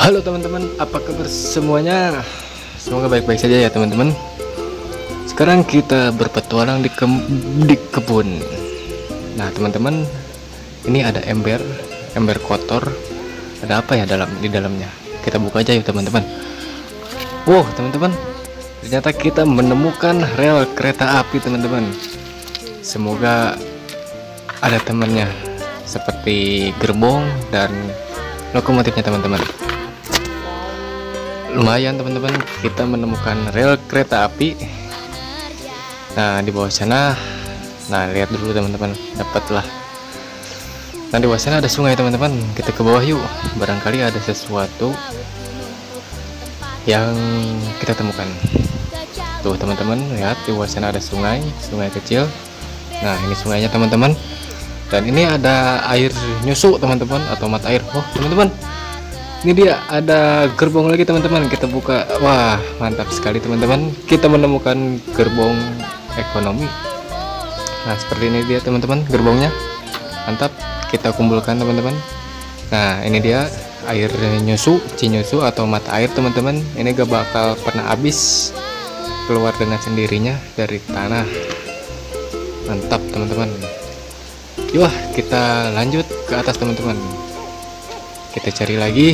Halo teman-teman, apa kabar semuanya? Semoga baik-baik saja ya teman-teman. Sekarang kita berpetualang di kebun. Nah teman-teman, ini ada ember kotor. Ada apa ya di dalamnya? Kita buka aja yuk teman-teman. Wow teman-teman, ternyata kita menemukan rel kereta api teman-teman. Semoga ada temannya seperti gerbong dan lokomotifnya teman-teman. Lumayan teman-teman, kita menemukan rel kereta api. Nah di bawah sana, nah lihat dulu teman-teman, dapatlah. Nah di bawah sana ada sungai teman-teman, kita ke bawah yuk, barangkali ada sesuatu yang kita temukan. Tuh teman-teman, lihat di bawah sana ada sungai kecil. Nah ini sungainya teman-teman, dan ini ada air nyusuk teman-teman, atau mata air. Oh teman-teman, ini dia ada gerbong lagi teman-teman, kita buka. Wah mantap sekali teman-teman, kita menemukan gerbong ekonomi. Nah seperti ini dia teman-teman gerbongnya, mantap. Kita kumpulkan teman-teman. Nah ini dia air nyusu, cinyusu atau mata air teman-teman. Ini gak bakal pernah habis, keluar dengan sendirinya dari tanah. Mantap teman-teman. Yuk kita lanjut ke atas teman-teman, kita cari lagi.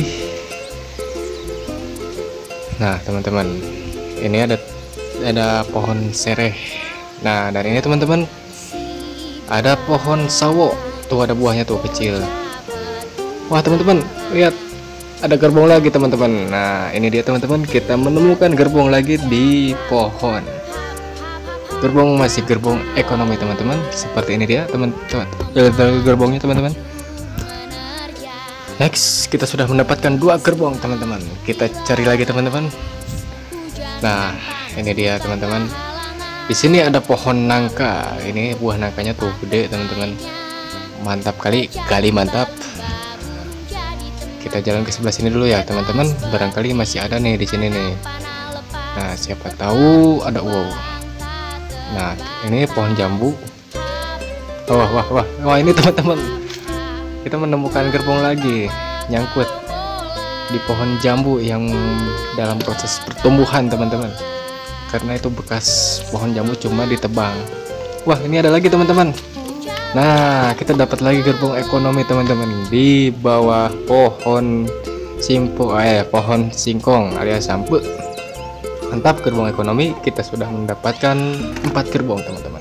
Nah teman-teman, ini ada pohon sereh. Nah dan ini teman-teman ada pohon sawo, tuh ada buahnya tuh kecil. Wah teman-teman, lihat ada gerbong lagi teman-teman. Nah ini dia teman-teman, kita menemukan gerbong lagi di pohon. Gerbong masih gerbong ekonomi teman-teman, seperti ini dia teman-teman, gerbongnya teman-teman. Next, kita sudah mendapatkan 2 gerbong teman-teman. Kita cari lagi teman-teman. Nah, ini dia teman-teman. Di sini ada pohon nangka. Ini buah nangkanya tuh gede teman-teman. Mantap kali mantap. Kita jalan ke sebelah sini dulu ya teman-teman. Barangkali masih ada nih di sini nih. Nah, siapa tahu ada wow. Nah, ini pohon jambu. Wah, ini teman-teman, kita menemukan gerbong lagi nyangkut di pohon jambu yang dalam proses pertumbuhan teman-teman, karena itu bekas pohon jambu cuma ditebang. Wah ini ada lagi teman-teman. Nah kita dapat lagi gerbong ekonomi teman-teman di bawah pohon pohon singkong alias sampe. Mantap, gerbong ekonomi. Kita sudah mendapatkan 4 gerbong teman-teman.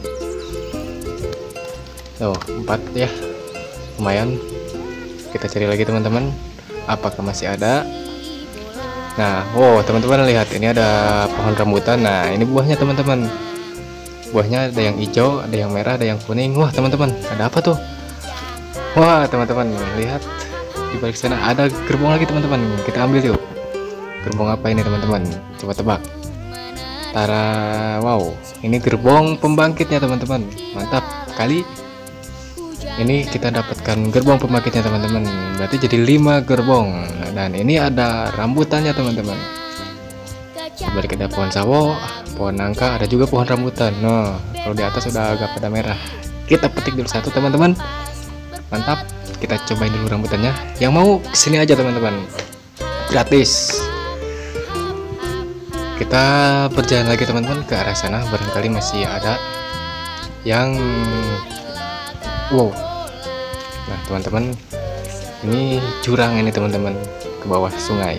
Tuh 4 ya, lumayan. Kita cari lagi teman-teman, apakah masih ada. Nah teman-teman lihat, ini ada pohon rambutan. Nah ini buahnya teman-teman, buahnya ada yang hijau, ada yang merah, ada yang kuning. Wah teman-teman, ada apa tuh? Wah teman-teman lihat, di balik sana ada gerbong lagi teman-teman. Kita ambil yuk. Gerbong apa ini teman-teman, coba tebak. Tara, wow, ini gerbong pembangkitnya teman-teman. Mantap kali. Ini kita dapatkan gerbong pembangkitnya teman-teman, berarti jadi 5 gerbong. Dan ini ada rambutannya teman-teman. Balik ada pohon sawo, pohon nangka, ada juga pohon rambutan. Nah kalau di atas sudah agak pada merah. Kita petik dulu satu teman-teman. Mantap, kita cobain dulu rambutannya. Yang mau kesini aja teman-teman, gratis. Kita berjalan lagi teman-teman ke arah sana, barangkali masih ada yang wow. Nah teman-teman, ini jurang ini teman-teman, ke bawah sungai.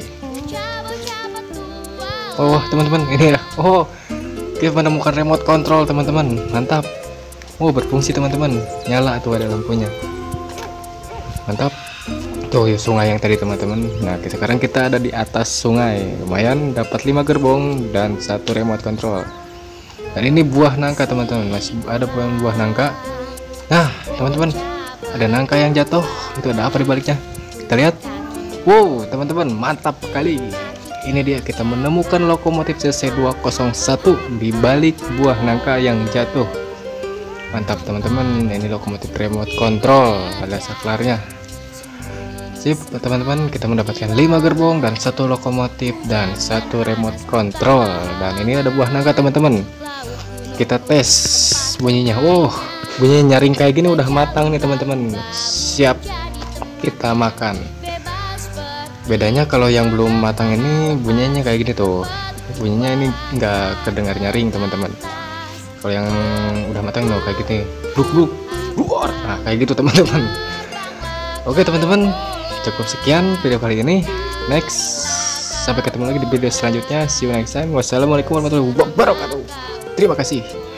Oh teman-teman, ini ya. Oh kita menemukan remote control teman-teman. Mantap. Oh berfungsi teman-teman, nyala tuh ada lampunya. Mantap. Tuh ya, sungai yang tadi teman-teman. Nah sekarang kita ada di atas sungai. Lumayan, dapat 5 gerbong dan 1 remote control. Dan ini buah nangka teman-teman, masih ada buah nangka. Nah teman-teman, ada nangka yang jatuh. Itu ada apa di baliknya? Kita lihat. Wow teman-teman, mantap sekali. Ini dia, kita menemukan lokomotif CC201 di balik buah nangka yang jatuh. Mantap teman-teman, ini lokomotif remote control, ada saklarnya. Sip teman-teman, kita mendapatkan 5 gerbong dan 1 lokomotif dan 1 remote control. Dan ini ada buah nangka teman-teman. Kita tes bunyinya. Bunyinya nyaring kayak gini udah matang nih teman-teman, siap kita makan. Bedanya kalau yang belum matang ini bunyinya kayak gini tuh, bunyinya ini nggak kedengar nyaring teman-teman. Kalau yang udah matang loh kayak gitu, bluk bluk luar, nah kayak gitu teman-teman. Oke teman-teman, cukup sekian video kali ini. Next, sampai ketemu lagi di video selanjutnya. See you next time. Wassalamualaikum warahmatullahi wabarakatuh. Terima kasih.